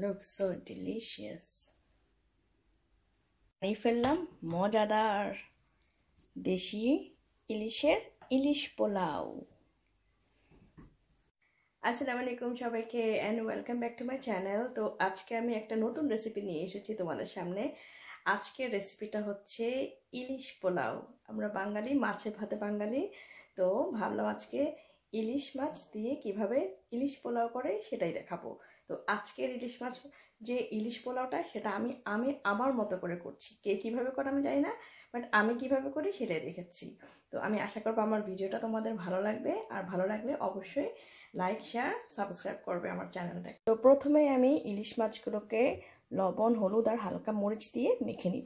looks so delicious. এই ফেললাম মজাদার দেশি ইলিশের ইলিশ পোলাও। আসসালামু আলাইকুম সবাইকে and welcome back to my channel. তো আজকে আমি একটা নতুন রেসিপি নিয়ে এসেছি তোমাদের সামনে। আজকের রেসিপিটা হচ্ছে ইলিশ পোলাও। আমরা বাঙালি, মাছে ভাতে বাঙালি, তো ভাবলাম আজকে ইলিশ মাছ দিয়ে কিভাবে ইলিশ পোলাও করে সেটাই দেখাবো। তো আজকের ইলিশ মাছ যে ইলিশ পোলাওটা সেটা আমি আমার মতো করে করছি। কে কিভাবে করে আমি জানি না, বাট আমি কিভাবে করি সেটাই দেখেছি। তো আমি আশা করবো আমার ভিডিওটা তোমাদের ভালো লাগবে, আর ভালো লাগলে অবশ্যই লাইক, শেয়ার, সাবস্ক্রাইব করবে আমার চ্যানেলটা। তো প্রথমে আমি ইলিশ মাছগুলোকে লবণ, হলুদ আর হালকা মরিচ দিয়ে মেখে নিব।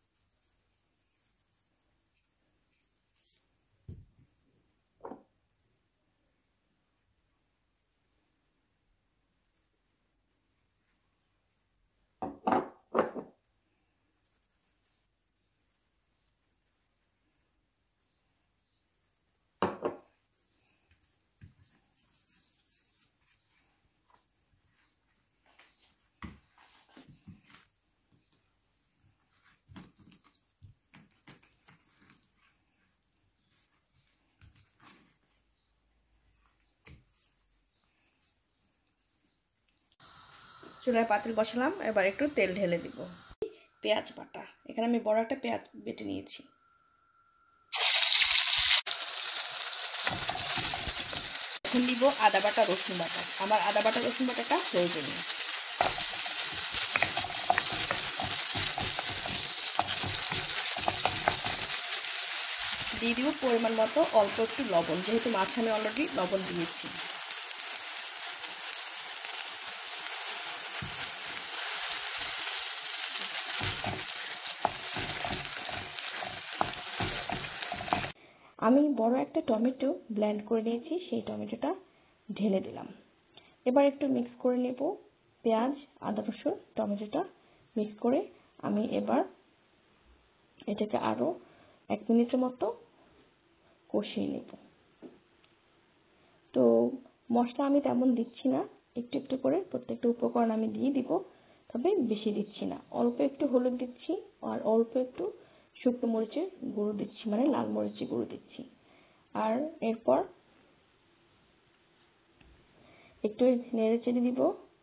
চুলায় পাতিল বসালাম, এবার একটু তেল ঢেলে দিব। পেঁয়াজ বাটা, এখানে আমি বড় একটা পেঁয়াজ বেটে নিয়েছি। এখন দিব আদা বাটা, রসুন বাটা। আমার আদা বাটা রসুন বাটাটা প্রয়োজনীয়। দিয়ে দিব পরিমাণ মতো অল্প একটু লবণ, যেহেতু মাছ আমি অলরেডি লবণ দিয়েছি। আমি বড় একটা টমেটো ব্লেন্ড করে নিয়েছি, সেই টমেটোটা ঢেলে দিলাম। এবার একটু মিক্স করে নেব পেঁয়াজ, আদা, রসুন, টমেটোটা মিক্স করে আমি এবার এটাকে আরো 1 মিনিটের মতো কষিয়ে নেব। তো মশলা আমি তেমন দিচ্ছি না, একটু একটু করে প্রত্যেকটা উপকরণ আমি দিয়ে দিব, তবে বেশি দিচ্ছি না। অল্প একটু হলুদ দিচ্ছি আর অল্প একটু শুকনো মরিচের গুঁড়ো দিচ্ছি, মানে লাল মরিচের গুঁড়ো দিচ্ছি। আর এরপর একটু নেড়ে চেড়ে দিব।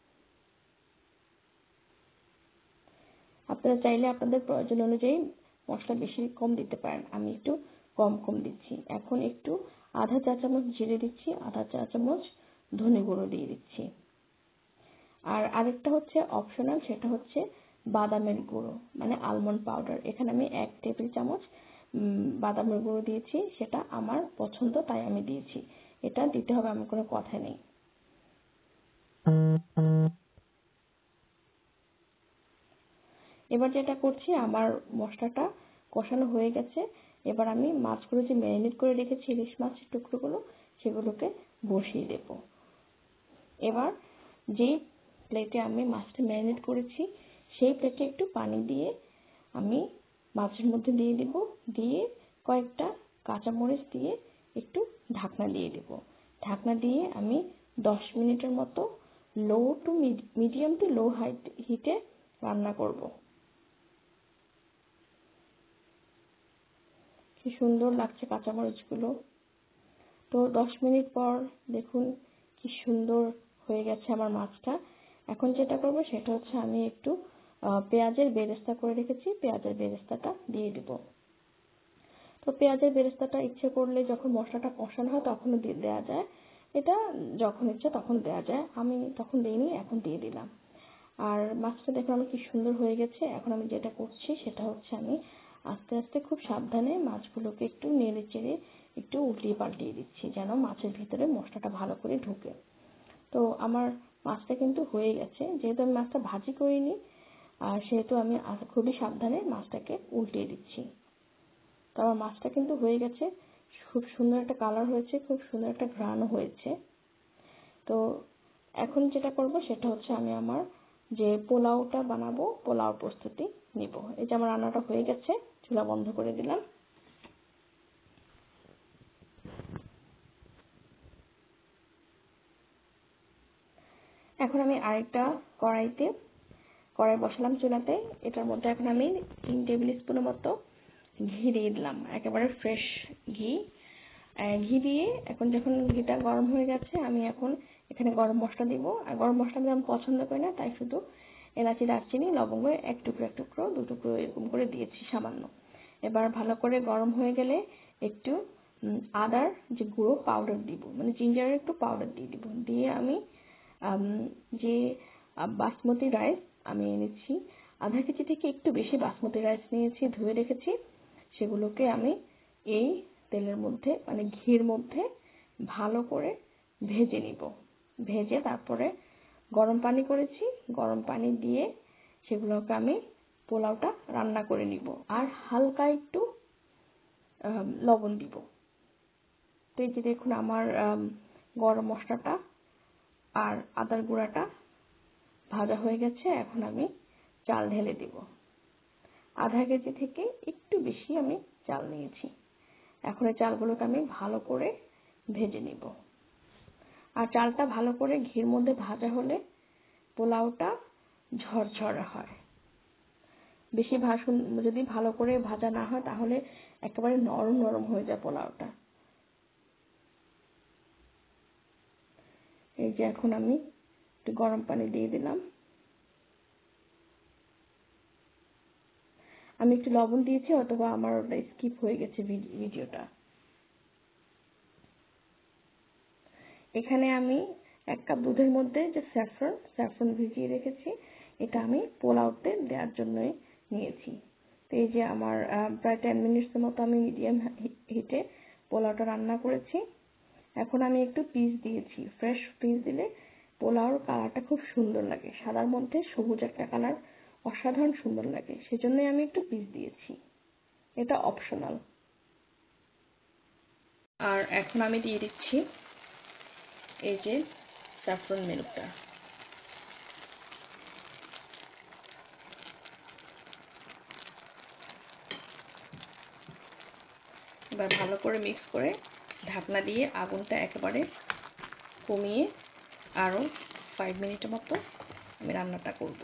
আপনারা চাইলে আপনাদের প্রয়োজন অনুযায়ী মশলা বেশি কম দিতে পারেন, আমি একটু কম দিচ্ছি। এখন একটু আধা চা চামচ জিরে দিচ্ছি, আধা চা চামচ ধনে গুঁড়ো দিয়ে দিচ্ছি। আর আরেকটা হচ্ছে অপশনাল, সেটা হচ্ছে বাদামের গুঁড়ো, মানে আলমন্ড পাউডার। এখানে আমি 1 টেবিল চামচ বাদামের গুঁড়ো দিয়েছি, সেটা আমার পছন্দ তাই আমি দিয়েছি। এটা দিতে হবে আমার কোনো কথা নেই। এবার যেটা করছি, আমার মশলাটা কষানো হয়ে গেছে। এবার আমি মাছগুলো যে ম্যারিনেট করে রেখেছি, ইলিশ মাছের টুকরোগুলো, সেগুলোকে বসিয়ে দেব। এবার যেই প্লেটে আমি মাছটা ম্যারিনেট করেছি, সেই প্লেটে একটু পানি দিয়ে আমি মাছের মধ্যে দিয়ে দেব। দিয়ে কয়েকটা কাঁচামরিচ দিয়ে একটু ঢাকনা দিয়ে দেব। ঢাকনা দিয়ে আমি 10 মিনিটের মতো মিডিয়াম টু লো হিটে রান্না করব। কি সুন্দর লাগছে কাঁচামরিচগুলো। তো 10 মিনিট পর দেখুন কি সুন্দর হয়ে গেছে আমার মাছটা। এখন যেটা করব সেটা হচ্ছে আমি একটু পেঁয়াজের বেরেস্তা করে রেখেছি, পেঁয়াজের বেরেস্তাটা দিয়ে দিব। তো পেঁয়াজের বেরেস্তাটা ইচ্ছে করলে যখন মশলাটা কষানো হয় তখনও দেওয়া যায়, এটা যখন ইচ্ছে তখন দেওয়া যায়। আমি তখন দিইনি, এখন দিয়ে দিলাম। আর মাছটা দেখুন আমার কি সুন্দর হয়ে গেছে। এখন আমি যেটা করছি সেটা হচ্ছে আমি আস্তে আস্তে খুব সাবধানে মাছগুলোকে একটু নেড়ে চেড়ে একটু উল্টিয়ে পাল্টিয়ে দিচ্ছি, যেন মাছের ভিতরে মশলাটা ভালো করে ঢুকে। তো আমার মাছটা কিন্তু হয়ে গেছে। যেহেতু আমি মাছটা ভাজি করিনি, আর সেহেতু আমি খুবই সাবধানে মাছটাকে উল্টিয়ে দিচ্ছি। তো আমার মাছটা কিন্তু হয়ে গেছে, খুব সুন্দর একটা কালার হয়েছে, খুব সুন্দর একটা ঘ্রাণও হয়েছে। তো এখন যেটা করব সেটা হচ্ছে আমি আমার যে পোলাওটা বানাবো, পোলাও প্রস্তুতি নিব। এই যে আমার রান্নাটা হয়ে গেছে, চুলা বন্ধ করে দিলাম। এখন আমি আরেকটা কড়াই বসালাম চুলাতে। এটার মধ্যে এখন আমি 3 টেবিল স্পুনের মতো ঘি দিয়ে দিলাম, একেবারে ফ্রেশ ঘি। ঘি দিয়ে এখন যখন ঘিটা গরম হয়ে গেছে, আমি এখন এখানে গরম মশলা দিব। আর গরম মশলা আমি পছন্দ করি না, তাই শুধু এলাচি, দারচিনি, লবঙ্গ এক টুকরো 2 টুকরো এরকম করে দিয়েছি সামান্য। এবার ভালো করে গরম হয়ে গেলে একটু আদার যে গুঁড়ো পাউডার দিব, মানে জিঞ্জারের একটু পাউডার দিয়ে দিব। দিয়ে আমি যে বাসমতি রাইস আমি এনেছি, আধা কেজি থেকে একটু বেশি বাসমতি রাইস নিয়েছি, ধুয়ে রেখেছি। সেগুলোকে আমি এই তেলের মধ্যে, মানে ঘির মধ্যে ভালো করে ভেজে নিব। ভেজে তারপরে গরম পানি করেছি, গরম পানি দিয়ে সেগুলোকে আমি পোলাওটা রান্না করে নিব। আর হালকা একটু লবণ দিব। তো এই যে দেখুন আমার গরম মশলাটা আর আদার গুঁড়াটা ভাজা হয়ে গেছে। এখন আমি চাল ঢেলে দিব। আধা কেজি থেকে একটু বেশি আমি চাল নিয়েছি। এখন এই চালগুলোকে আমি ভালো করে ভেজে নিব। আর চালটা ভালো করে ঘির মধ্যে ভাজা হলে পোলাওটা ঝরঝরে হয়। বেশি যদি ভালো করে ভাজা না হয় তাহলে একেবারে নরম নরম হয়ে যায় পোলাওটা। এই যে এখন আমি একটু গরম পানি দিয়ে দিলাম। আমি একটু লবণ দিয়েছি, অথবা আমার ওটা স্কিপ হয়ে গেছে ভিডিওটা। এখানে আমি 1 কাপ দুধের মধ্যে যে স্যাফরন ভিজিয়ে রেখেছি, এটা আমি পোলাওতে দেওয়ার জন্যই নিয়েছি। তো এই যে আমার প্রায় 10 মিনিটের মতো আমি মিডিয়াম হিটে পোলাওটা রান্না করেছি। এখন আমি একটু পিস দিয়েছি। ফ্রেশ পিস দিলে পোলাওর কালারটা খুব সুন্দর লাগে, সাদার মধ্যে সবুজ একটা কালার অসাধারণ সুন্দর লাগে, সেজন্যই আমি একটু পিস দিয়েছি। এটা অপশনাল। আর এখন আমি দিয়ে দিচ্ছি এই যে স্যাফরন মিল্কটা। এবার ভালো করে মিক্স করে ঢাকনা দিয়ে আগুনটা একেবারে কমিয়ে আরও 5 মিনিটের মতো আমি রান্নাটা করব।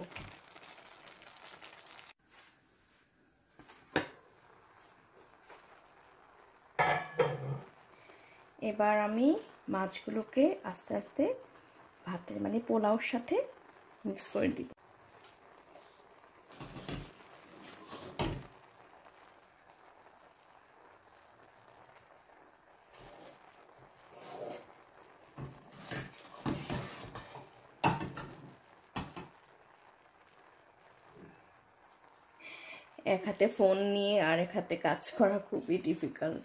এবার আমি মাছগুলোকে আস্তে আস্তে ভাতের, মানে পোলাওর সাথে মিক্স করে দিব। এক হাতে ফোন নিয়ে আর এক হাতে কাজ করা খুবই ডিফিকাল্ট।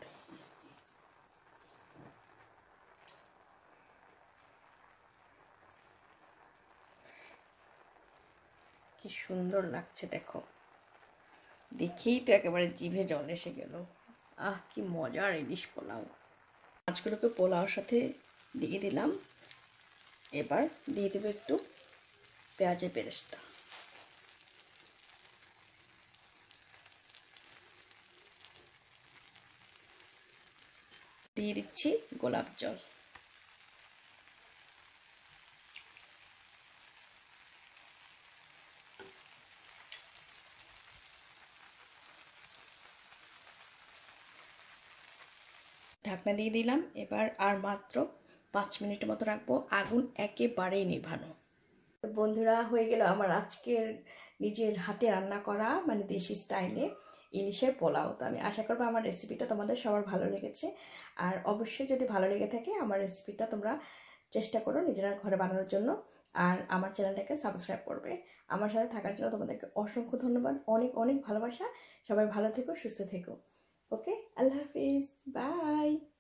কি সুন্দর লাগছে দেখো, দেখেই তো একেবারে জিভে জল এসে গেল। আহ, কি মজার ইলিশ পোলাও। মাছগুলোকে পোলাওর সাথে দিয়ে দিলাম। এবার দিয়ে দেবো একটু পেঁয়াজের বেরেস্তা। দিয়ে দিচ্ছি গোলাপ জল। ঢাকনা দিয়ে দিলাম। এবার আর মাত্র 5 মিনিটের মতো রাখবো, আগুন একেবারেই নিভানো। বন্ধুরা, হয়ে গেল আমার আজকের নিজের হাতে রান্না করা, মানে দেশি স্টাইলে ইলিশের পোলাও। তো আমি আশা করবো আমার রেসিপিটা তোমাদের সবার ভালো লেগেছে। আর অবশ্যই যদি ভালো লেগে থাকে আমার রেসিপিটা তোমরা চেষ্টা করো নিজেরা ঘরে বানানোর জন্য। আর আমার চ্যানেলটাকে সাবস্ক্রাইব করবে। আমার সাথে থাকার জন্য তোমাদেরকে অসংখ্য ধন্যবাদ, অনেক অনেক ভালোবাসা। সবাই ভালো থেকো, সুস্থ থেকো। ওকে, আল্লাহ হাফিজ, বাই।